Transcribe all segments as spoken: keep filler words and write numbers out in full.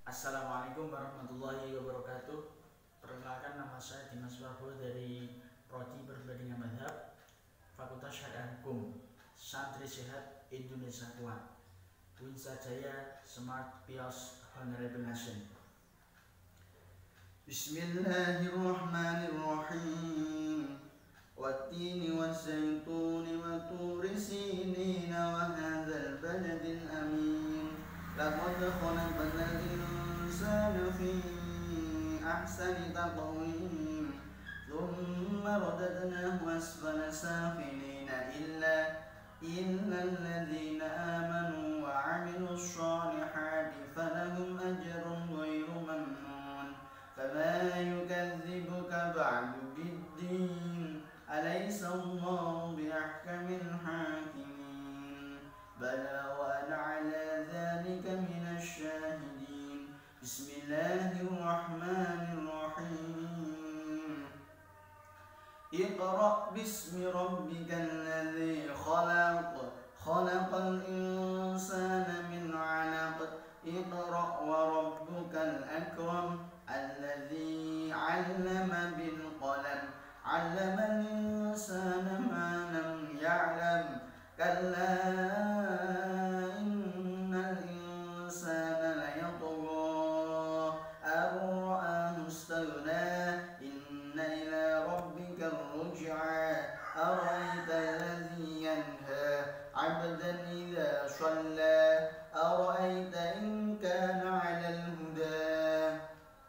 Assalamualaikum warahmatullahi wabarakatuh. Perkenalkan, nama saya Dimas Prabowo dari Prodi Perbandingan Mazhab, Fakultas Syariah Hukum, Santri Sehat Indonesia Kuat, Winsajaya Smart Pios Honorable Nation. Bismillahirrahmanirrahim. Wattini wazzaytuni wa turi sinina wa hadzal baladil amin. Laqad khalaqnal insana fi ahsani taqwim. Thumma radadnahu asfala safilina illa illa alladhina amanu wa 'amilus shalihati falahum ajrun ghairu mamnun. Fama yukadzibuka ba'du biddin. Alaysa Allahu biahkamil hakimin. Bala wa ana ala dhalika minasy syahidin. Bismillahirrahmanirrahim. Iqra' bismi rabbikal ladzi khalaq. Khalaqal insana min 'alaq. Iqra' wa rabbukal akram. Alladzi 'allama bil qalam. 'Allamal insana ma lam ya'lam. Kalla innal insana layatgha an ra'ahu istaghna. Inna ila rabbika ar-ruj'a. Ara'aita alladhi yanha 'abdan idha shalla. Ara'aita in kana 'alal huda.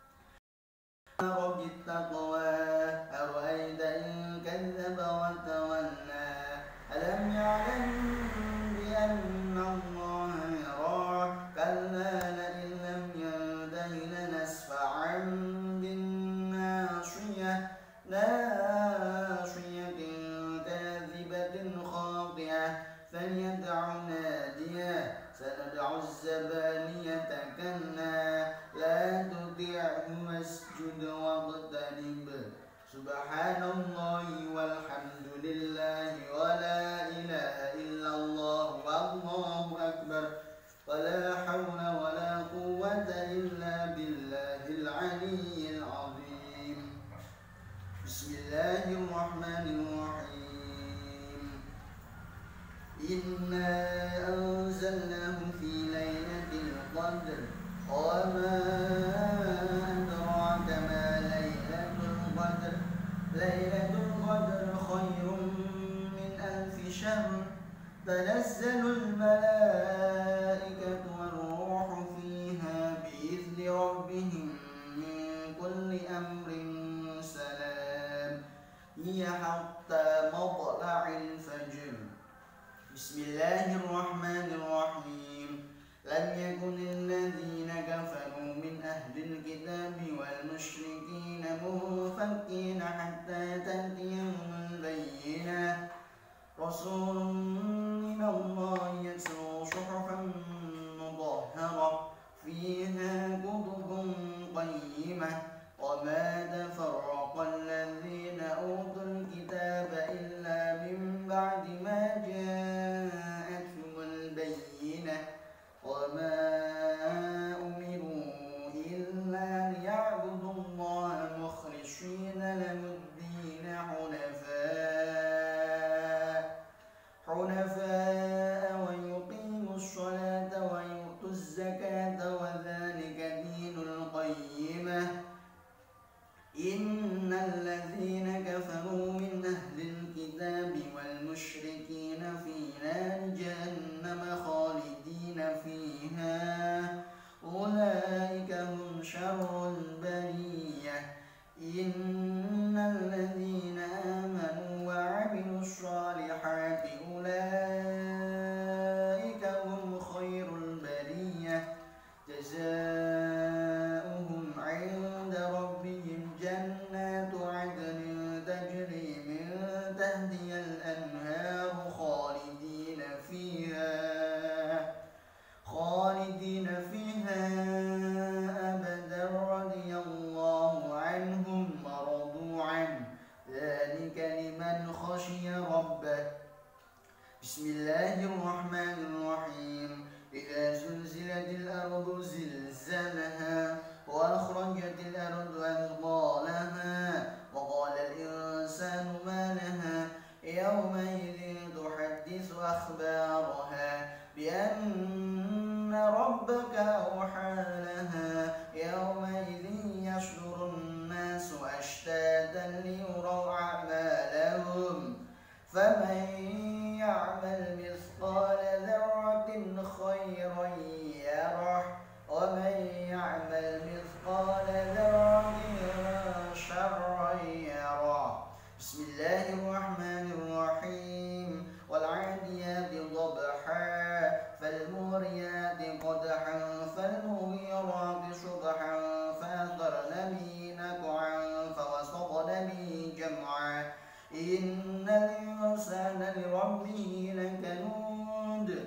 Rabbi taqwa. Ara'aita in kadzdzaba wa tawalla. Alam ya'lam bi anna Allaha yara. Kalla la'in lam yantahi lanasfa'an bin nasiyah. Nasiyatin kadhibatin khati'ah. Falyad'u nadiyah. Sanad'u az-zabaniyata kalla. La tuti'hu wasjud waqtarib. Subhanallahi walhamdulillahi wa la ilaha illallah wallahu akbar. Wa la hawla wa la quwwata illa billahil aliyyil azim. Bismillahirrahmanirrahim. Inna anzalnahu fi laylatil qadr. Wa ma adraka ma laylatul qadr. Laylatul qadr khairun min alfi shahr. Tanazzalul malaikatu war-ruhu fiha bi'izni rabbihim min kulli amrin salam. Hiya hatta matla'il fajr. Bismillahirrahmanirrahim. Lam yakunil ladzina kafaru min ahlil kitabi wal musyrikina munfakkina hatta ta'tiyahumul bayyinah. Rasulun minallahi yatlu suhufan mutahharah fiha kutubun qayyimah. Wa ma tafarraqa alladzina utul kitaba illa min ba'di ma ja'atuhumul bayyinah. Wa ma umiru illa liya'budu Allaha mukhlishina lahud-din hunafa hunafa wa yuqimus salata wa yu'tuz zakata wa dhalika dinul qayyimah. Innal ladzina kafaru min ahlil kitabi wal musyrikina fi nari jahannama khalidina fiha. Ulaika hum syarrul bariyah. Innal ladzina amanu wa 'amilus shalihati ulaika hum khairul bariyah. Jazaohum 'inda rabbihim jannatu 'adnin tajri min tahtihal anharu khalidina fiha khalidina fiha abadan radiyallahu 'anhum wa radu 'an. Dzalika liman khashiya rabbah. Bismillahirrahmanirrahim. إذا زلزلت الأرض زلزالها تذر أثقالها وقال الإنسان ما لها يومئذ تحدث أخبارها بأن ربك أوحى لها يومئذ يصدر الناس أشتاتا ليروا أعمالهم فمن يعمل مثقال ذرة خيرا يره ومن يعمل مثقال ذرة شرا يره. بسم الله الرحمن الرحيم. والعاديات ضبحا فالموريات قدحا فالمغيرات صبحا فأثرن به نقعا فوسطن به جمعا إن الإنسان لربه لكنود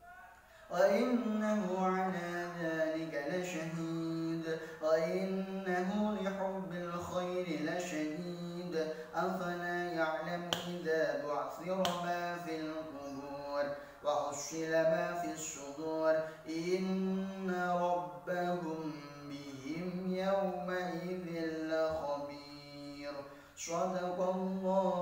وإنه على ذلك لشهيد وإنه لحب الخير لشديد أفلا يعلم إذا بعثر ما في القبور وحصل ما في الصدور إن ربهم بهم يومئذ لخبير. صدق الله